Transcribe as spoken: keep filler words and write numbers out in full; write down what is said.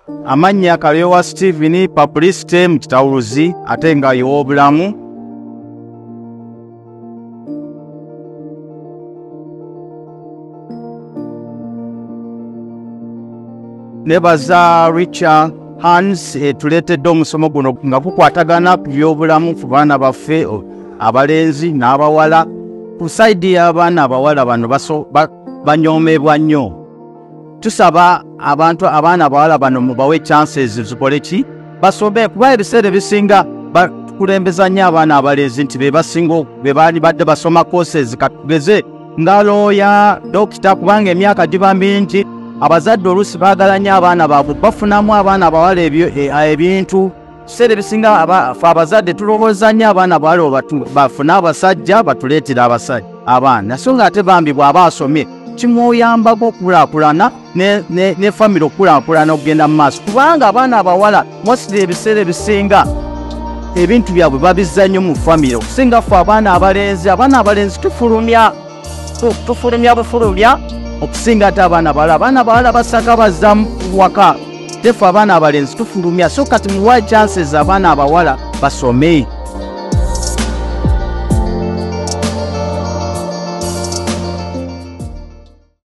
Amanya Kalewa Steven publicity mu kitawuluzi ate nga y'obulamu. Nebaza Richard Hans etuleetedde omusomo guno nga gukwatagana ku by'obulamu ku baana baffe abalenzi n'abawala. Ku saidi y'abaana abawala bano banyoomebwa nnyo. Tusaba abantu abaana abawala bano mubawe chances zikole ki basome, kuba ebiseera ebisinga bakulembeza nnyo abaana abalenzi nti be basinga be baali badde basoma courses katugeze nga looya, dokita, kubanga emyaka giba mingi. Abazadde oluusi baagala nnyo abaana baabwe bafunamu abaana abawala ebintu. Ebiseera ebisinga abazadde tulowooza nnyo abaana abawala bafune abasajja batuleetera abasajja abaana, so nga ate bambi bw'aba asomye kimuyambako okukulaakulana ne famire okukulaakulana okugenda mu maaso, kubanga abaana abawala mostly ebiseera ebisinga ebintu byabwe babizza nnyo mu famire okusinga ffe abaana abalenzi. Abaana abalenzi tufulumya tufulumya bufulumya okusinga ate abaana abawala. Abaana abawala basaka bazza mu waka, tefe abaana abalenzi tufulumya. So kati muwa chances abaana abawala basome.